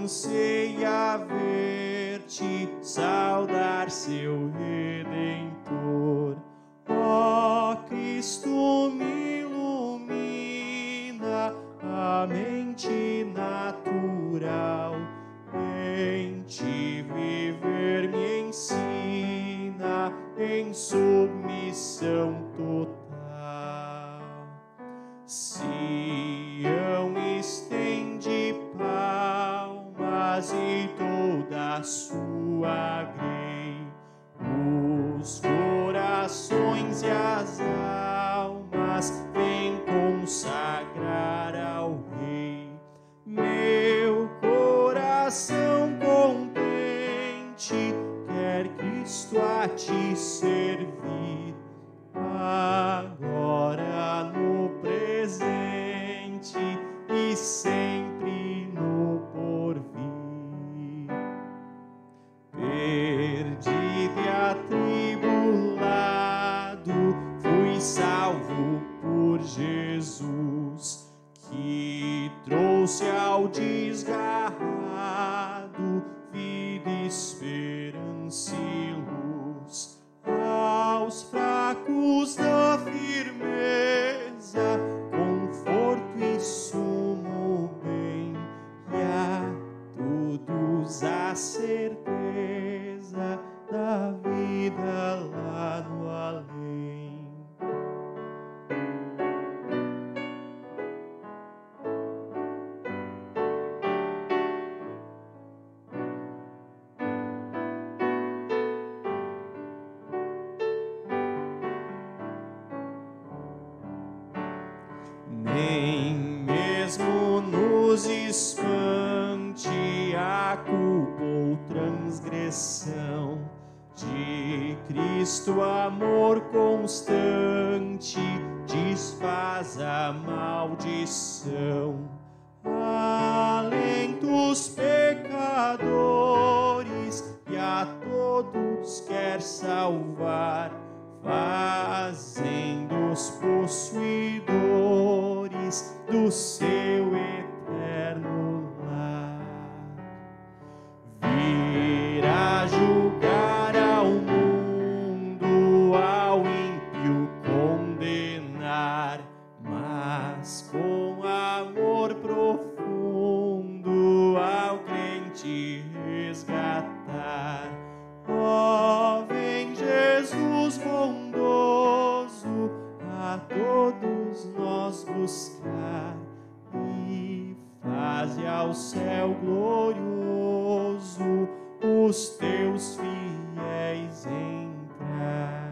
anseia ver-te, saudar seu Redentor. Ó Cristo, me ilumina a mente natural, em ti viver me ensina, em submissão total. Sião estende palmas e toda a sua grei, os corações e as almas vem consagrar ao Rei. Meu coração contente quer Cristo a te servir, agora no presente e sempre no porvir. Perdido e atribulado, fui salvo por Jesus, que trouxe ao desgarrado vida, esperança e luz. Aos fracos dá firmeza, conforto e sumo bem, e a todos a certeza da vida lá no além. Nem mesmo nos espante a culpa ou transgressão, de Cristo amor constante desfaz a maldição. Alenta os pecadores e a todos quer salvar, fazendo-os possuidores do seu eterno lar. Virá julgar ao mundo, ao ímpio condenar, mas com amor profundo ao crente resgatar. Ó, vem Jesus bondoso a todos nós buscar, e faze ao céu glorioso os teus fiéis entrar.